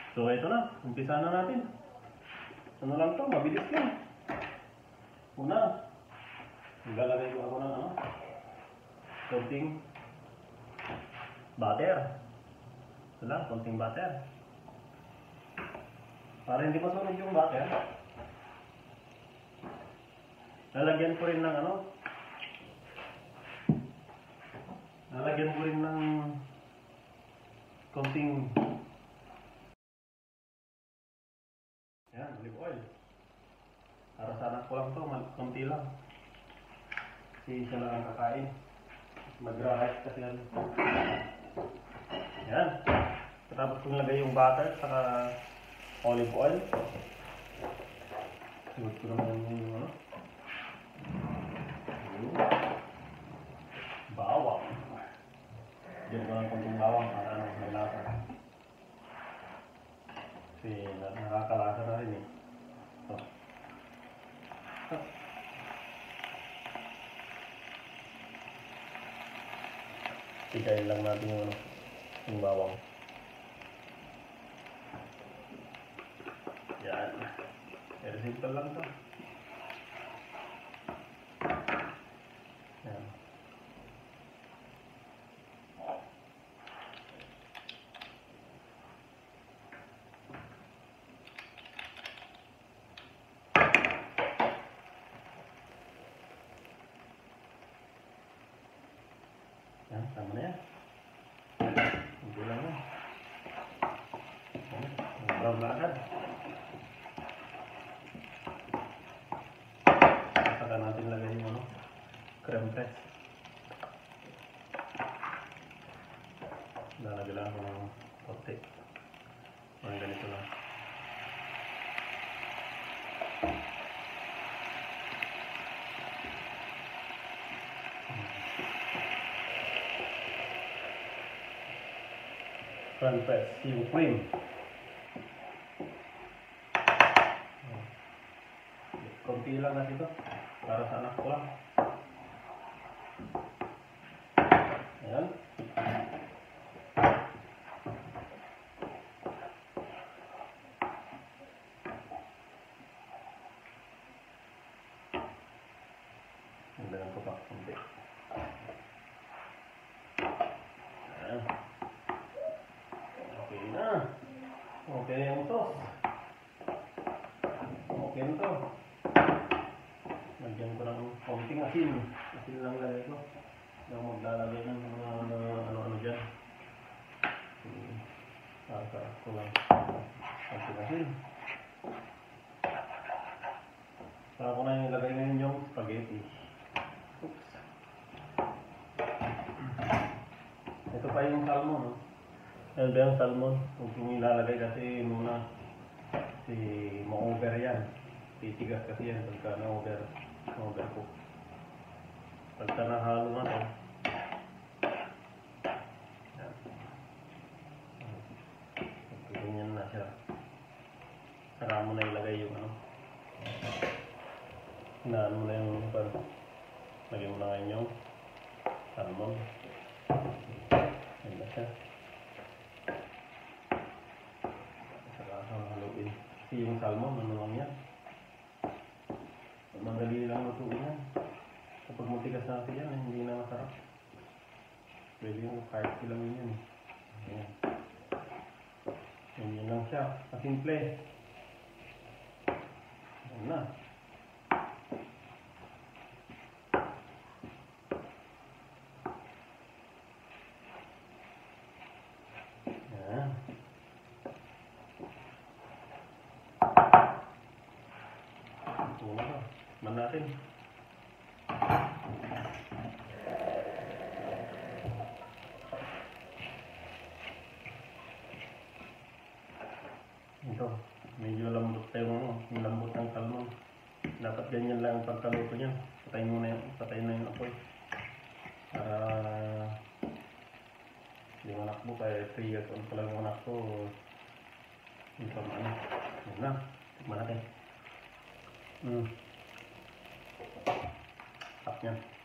So ito na, umpisa na natin. Ano lang to, mabilis lang. Una, maglalagay ko ako ng konting butter. Ito lang, konting butter. Para hindi masunog yung butter, lalagyan ko rin ng lalagyan ko rin ng konting olive oil. Para sa anak ko lang to, konti lang. Kasi siya lang ang kakain. Magra-rice kasi yan. Yan. Tapos kung lagay yung butter saka olive oil. Sunod ko naman yung bawang. Diyan ko lang konting bawang para may lasa. Kasi nakakalasa na rin eh. So. Tikayin lang natin yung bawang. Yan. Very simple lang ito. Yan. Yan, tama na yan. Hindi lang yan. Brown na agad. Saka natin lagay yung creme fraiche. Lalagyan ko ng konti. Parang ganito lang. Creme fraiche, yung cream. Konti lang kasi ito. Para sa anak ko lang. Ayan. Nagdagan ko pa konti. Ayan. Okay na. Okay na yung sauce. Okay na ito. Lagyan ko ng konting asin. Asin lang lagay ko. Hindi ako maglalagay ng ano-ano dyan. Para ko lang konting asin. Para ko na yung lagay ngayon yung spaghetti. Oops. Ito pa yung salmon. Ito yung salmon. Kung ilalagay kasi muna si ma-over yan. Titigas kasi yan pagka na-over ko. Pagka nahalo na ito, ganyan na siya. Saka mo na ilagay yung inaano mo na yung lagyan mo na ngayon yung salmon. Yan na siya. Saka haluin. Kasi yung salmon, ano lang yan. Madali lang lutuin yan. Kapag matigas na kasi yan, hindi na masarap. Pwede yung kahit lang yan. Ayan. Yan lang siya. Kasimple. Ayan na. Ayan. Ito na ito. Man natin. Ito, medyo lambot tayo yung lambot ng salmon. Dapat ganyan lang ang pagkaluto niyan. Patayin na yung apoy. Para yung anak mo kaya 3 years old pa lang yung anak ko. Ito maano. Yan na. Tikman natin. Tap niyan.